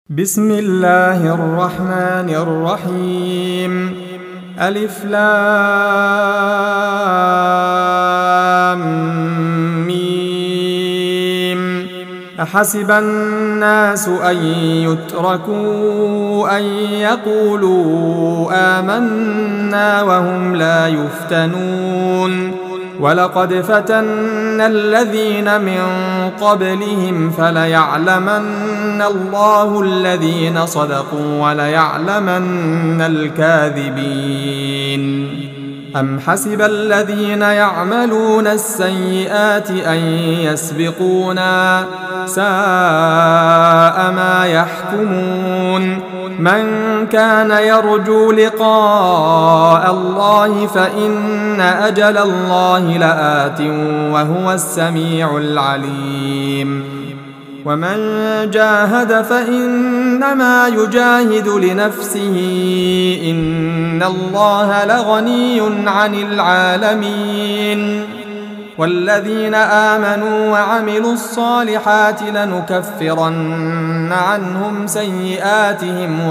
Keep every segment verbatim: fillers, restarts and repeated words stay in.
بسم الله الرحمن الرحيم. ألف لام ميم. أحسب الناس أن يتركوا أن يقولوا آمنا وهم لا يفتنون. ولقد فتنا الذين من قبلهم فليعلمن الله الذين صدقوا وليعلمن الكاذبين. أم حسب الذين يعملون السيئات أن يسبقونا ساء ما يحكمون. من كان يرجو لقاء الله فإن أجل الله لآت وهو السميع العليم. ومن جاهد فإنما يجاهد لنفسه إن الله لغني عن العالمين. والذين آمنوا وعملوا الصالحات لنكفرن عنهم سيئاتهم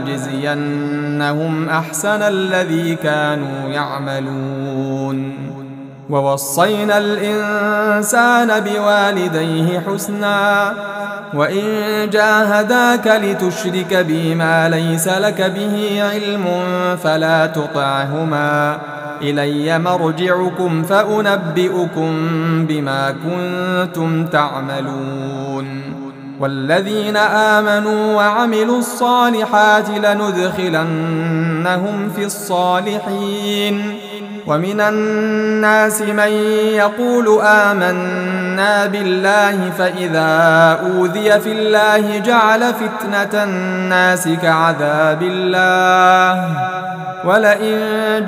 ولنجزينهم أحسن الذي كانوا يعملون. ووصينا الإنسان بوالديه حسنا وإن جاهداك لتشرك بي ما ليس لك به علم فلا تطعهما إلي مرجعكم فأنبئكم بما كنتم تعملون. والذين آمنوا وعملوا الصالحات لندخلنهم في الصالحين. ومن الناس من يقول آمنا بالله فإذا أوذي في الله جعل فتنة الناس كعذاب الله ولئن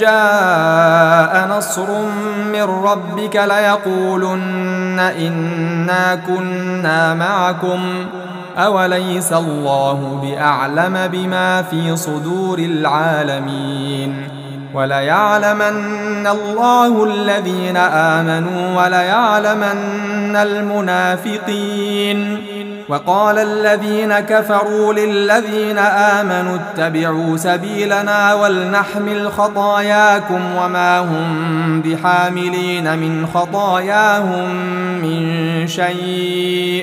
جاء نصر من ربك ليقولن إنا كنا معكم أوليس الله بأعلم بما في صدور العالمين. وليعلمن الله الذين آمنوا وليعلمن المنافقين. وقال الذين كفروا للذين آمنوا اتبعوا سبيلنا ولنحمل خطاياكم وما هم بحاملين من خطاياهم من شيء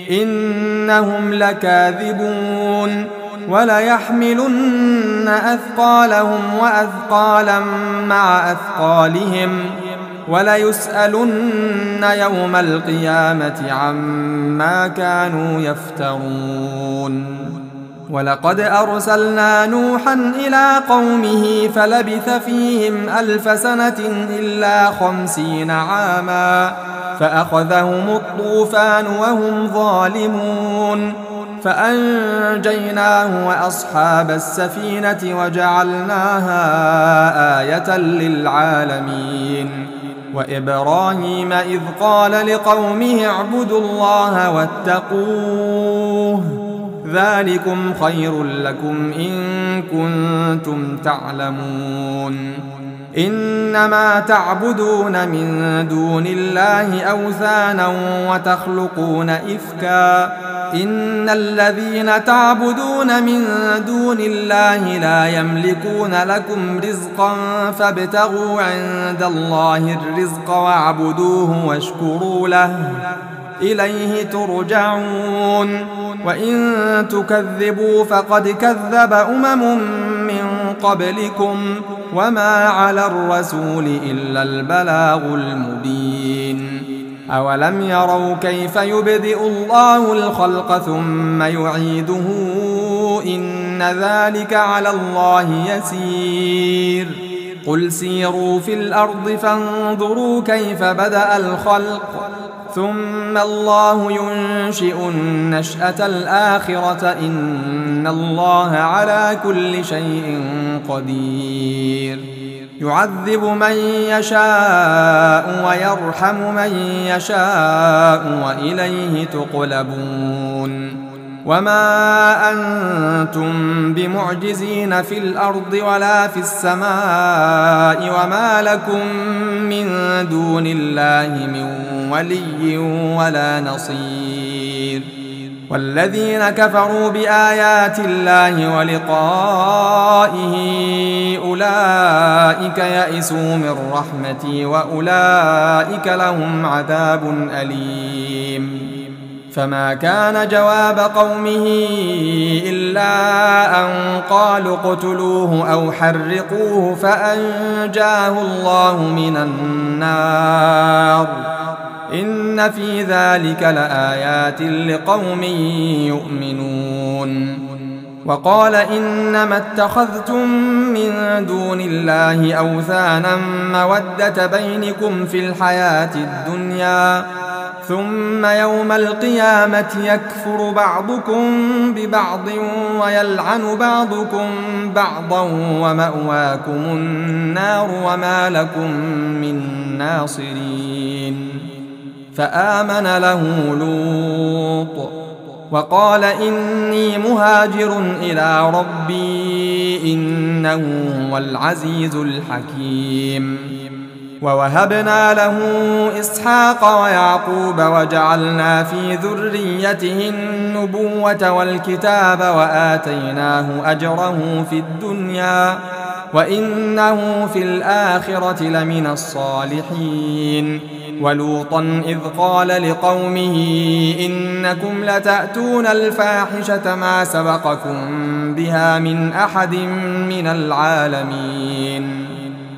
إنهم لكاذبون. وليحملن أثقالهم وأثقالا مع أثقالهم وليسألن يوم القيامة عما كانوا يفترون. ولقد أرسلنا نوحا إلى قومه فلبث فيهم ألف سنة إلا خمسين عاما فأخذهم الطوفان وهم ظالمون فأنجيناه وأصحاب السفينة وجعلناها آية للعالمين. وإبراهيم إذ قال لقومه اعبدوا الله واتقوه ذلكم خير لكم إن كنتم تعلمون. إنما تعبدون من دون الله أوثانا وتخلقون إفكا إن الذين تعبدون من دون الله لا يملكون لكم رزقا فابتغوا عند الله الرزق واعبدوه واشكروا له إليه ترجعون. وإن تكذبوا فقد كذب أمم من قبلكم وما على الرسول إلا البلاغ المبين. أولم يروا كيف يبدئ الله الخلق ثم يعيده إن ذلك على الله يسير. قل سيروا في الأرض فانظروا كيف بدأ الخلق ثم الله ينشئ النشأة الآخرة إن الله على كل شيء قدير. يعذب من يشاء ويرحم من يشاء وإليه تقلبون. وما أنتم بمعجزين في الأرض ولا في السماء وما لكم من دون الله من ولي ولا نصير. والذين كفروا بآيات الله ولقائه أولئك يئسوا من رحمتي وأولئك لهم عذاب أليم. فما كان جواب قومه إلا أن قالوا اقتلوه أو حرقوه فأنجاه الله من النار. إن في ذلك لآيات لقوم يؤمنون. وقال إنما اتخذتم من دون الله أوثانا مودة بينكم في الحياة الدنيا ثم يوم القيامة يكفر بعضكم ببعض ويلعن بعضكم بعضا ومأواكم النار وما لكم من ناصرين. فآمن له لوط وقال إني مهاجر إلى ربي إنه هو العزيز الحكيم. ووهبنا له إسحاق ويعقوب وجعلنا في ذريته النبوة والكتاب وآتيناه أجره في الدنيا وإنه في الآخرة لمن الصالحين. ولوطا إذ قال لقومه إنكم لتأتون الفاحشة ما سبقكم بها من أحد من العالمين.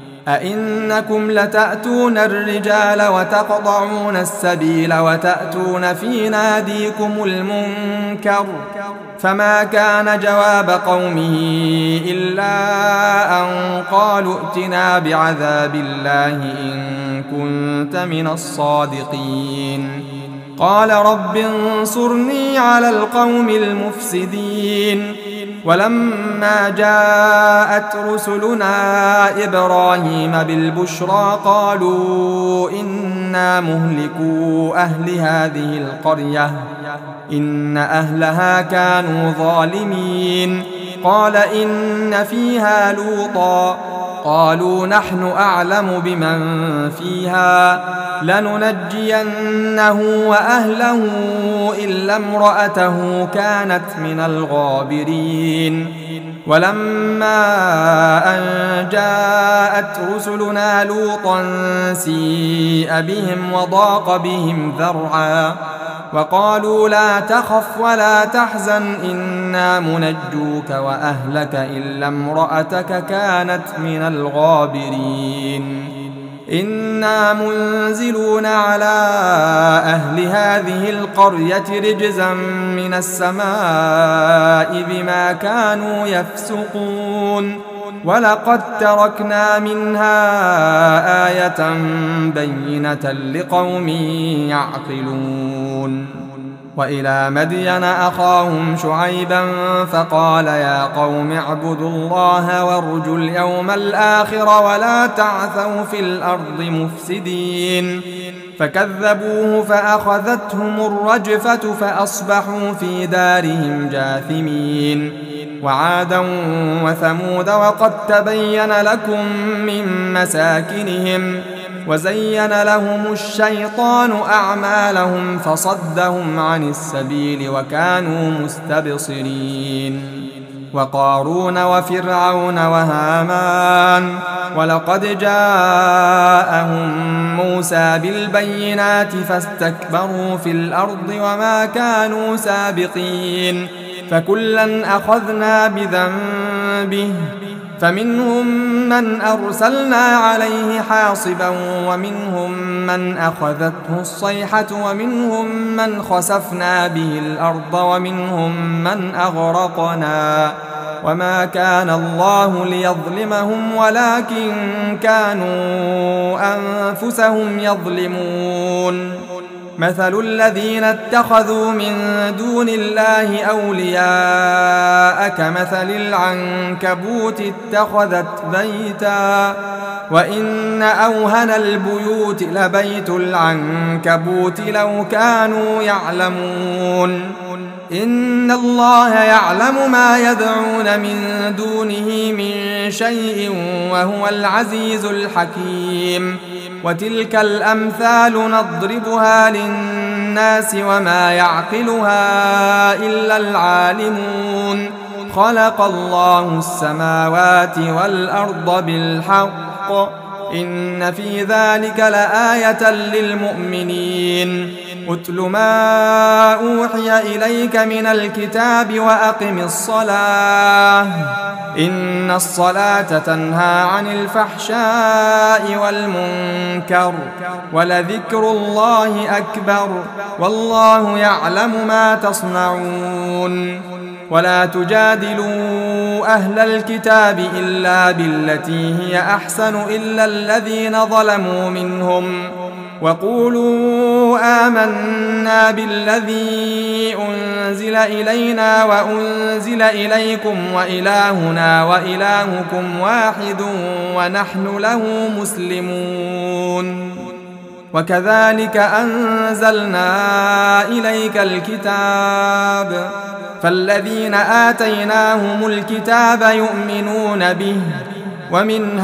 أئنكم لتأتون الرجال وتقطعون السبيل وتأتون في ناديكم المنكر. فما كان جواب قومه إلا أن قالوا ائتنا بعذاب الله إن كنت من الصادقين. قال رب انصرني على القوم المفسدين. ولما جاءت رسلنا إبراهيم بالبشرى قالوا إنا مهلكو أهل هذه القرية إن أهلها كانوا ظالمين. قال إن فيها لوطا قالوا نحن أعلم بمن فيها لننجينه وأهله إلا امرأته كانت من الغابرين. ولما أن جاءت رسلنا لوطا سيء بهم وضاق بهم ذرعا وقالوا لا تخف ولا تحزن إنا منجوك وأهلك إلا امرأتك كانت من الغابرين. إنا منزلون على أهل هذه القرية رجزا من السماء بما كانوا يفسقون. ولقد تركنا منها آية بينة لقوم يعقلون. وإلى مدين أخاهم شعيبا فقال يا قوم اعبدوا الله وارجوا اليوم الآخر ولا تعثوا في الأرض مفسدين. فكذبوه فأخذتهم الرجفة فأصبحوا في دارهم جاثمين. وعادا وثمود وقد تبين لكم من مساكنهم وزين لهم الشيطان أعمالهم فصدهم عن السبيل وكانوا مستبصرين. وقارون وفرعون وهامان ولقد جاءهم موسى بالبينات فاستكبروا في الأرض وما كانوا سابقين. فكلا أخذنا بذنبه فمنهم من أرسلنا عليه حاصبا ومنهم من أخذته الصيحة ومنهم من خسفنا به الأرض ومنهم من أغرقنا. وما كان الله ليظلمهم ولكن كانوا أنفسهم يظلمون. مثل الذين اتخذوا من دون الله أولياء كمثل العنكبوت اتخذت بيتا وإن أوهن البيوت لبيت العنكبوت لو كانوا يعلمون. إن الله يعلم ما يدعون من دونه من شيء وهو العزيز الحكيم. وتلك الأمثال نضربها للناس وما يعقلها إلا العالمون خلق الله السماوات والأرض بالحق إن في ذلك لآية للمؤمنين اتل ما أوحي إليك من الكتاب وأقم الصلاة إن الصلاة تنهى عن الفحشاء والمنكر ولذكر الله أكبر والله يعلم ما تصنعون ولا تجادلوا أهل الكتاب إلا بالتي هي أحسن إلا الذين ظلموا منهم وقولوا آمنا بالذي أنزل إلينا وأنزل إليكم وإلهنا وإلهكم واحد ونحن له مسلمون وكذلك أنزلنا إليك الكتاب فالذين آتيناهم الكتاب يؤمنون به ومن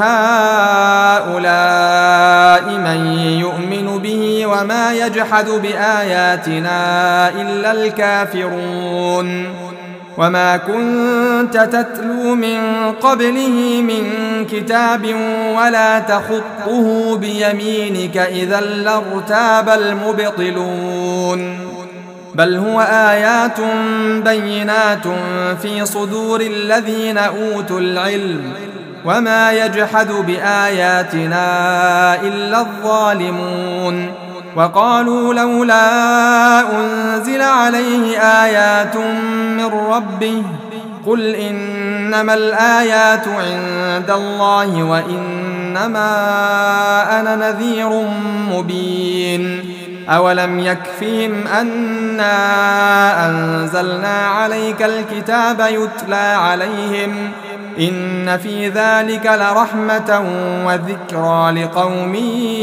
هؤلاء من يؤمن به وما يجحد بآياتنا إلا الكافرون وما كنت تتلو من قبله من كتاب ولا تخطه بيمينك إذا لارتاب المبطلون بل هو آيات بينات في صدور الذين أوتوا العلم وما يجحد بآياتنا إلا الظالمون وقالوا لولا أنزل عليه آيات من ربه قل إنما الآيات عند الله وإنما أنا نذير مبين أولم يكفهم أنا أنزلنا عليك الكتاب يتلى عليهم إن في ذلك لرحمة وذكرى لقوم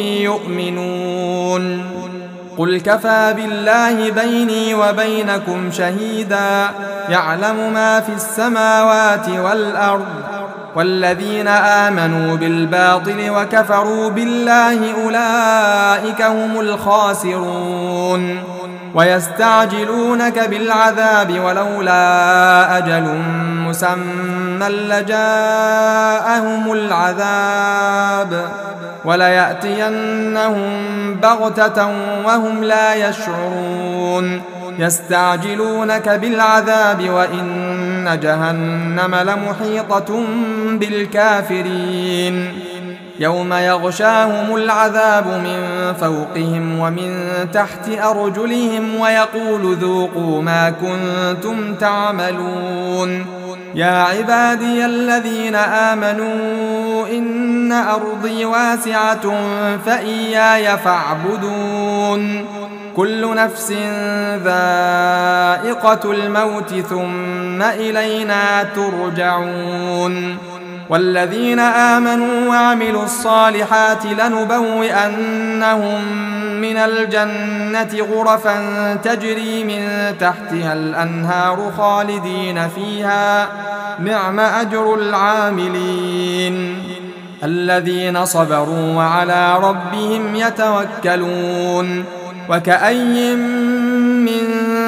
يؤمنون قل كفى بالله بيني وبينكم شهيدا يعلم ما في السماوات والأرض والذين آمنوا بالباطل وكفروا بالله أولئك هم الخاسرون ويستعجلونك بالعذاب ولولا أجل مسمى لجاءهم العذاب وليأتينهم بغتة وهم لا يشعرون يستعجلونك بالعذاب وإن جهنم لمحيطة بالكافرين يوم يغشاهم العذاب من فوقهم ومن تحت أرجلهم ويقول ذوقوا ما كنتم تعملون يا عبادي الذين آمنوا إن أرضي واسعة فإياي فاعبدون كل نفس ذائقة الموت ثم إلينا ترجعون والذين آمنوا وعملوا الصالحات لنبوئنهم من الجنة غرفا تجري من تحتها الأنهار خالدين فيها نعم أجر العاملين الذين صبروا وعلى ربهم يتوكلون وكأي من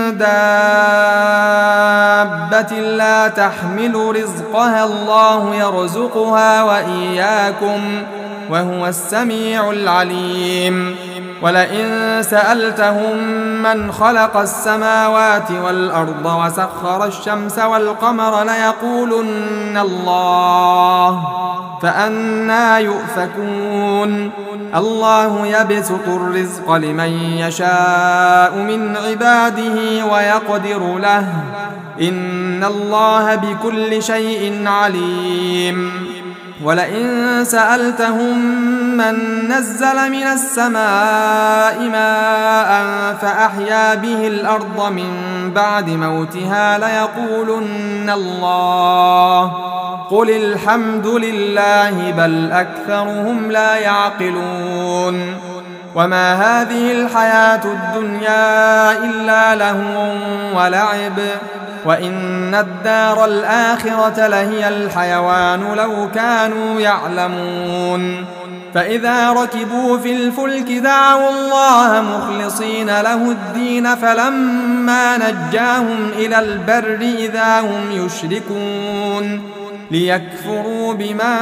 دابة لا تحمل رزقها الله يرزقها وإياكم وهو السميع العليم ولئن سألتهم من خلق السماوات والأرض وسخر الشمس والقمر ليقولن الله فأنى يؤفكون الله يبسط الرزق لمن يشاء من عباده ويقدر له إن الله بكل شيء عليم ولئن سألتهم من نزل من السماء ماء فأحيا به الأرض من بعد موتها ليقولن الله قل الحمد لله بل أكثرهم لا يعقلون وما هذه الحياة الدنيا إلا لهو ولعب وإن الدار الآخرة لهي الحيوان لو كانوا يعلمون فإذا ركبوا في الفلك دعوا الله مخلصين له الدين فلما نجاهم إلى البر إذا هم يشركون ليكفروا بما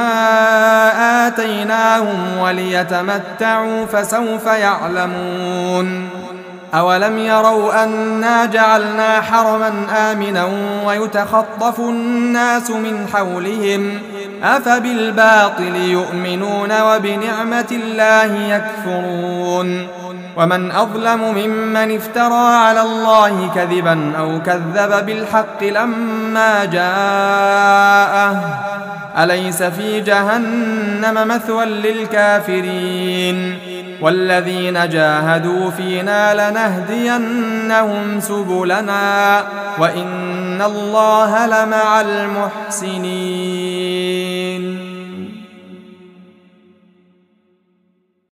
آتيناهم وليتمتعوا فسوف يعلمون أولم يروا أنا جعلنا حرما آمنا ويتخطف الناس من حولهم أفبالباطل يؤمنون وبنعمة الله يكفرون ومن أظلم ممن افترى على الله كذبا أو كذب بالحق لما جاءه أليس في جهنم مثوى للكافرين والذين جاهدوا فينا لنهدينهم سبلنا وإن الله لمع المحسنين.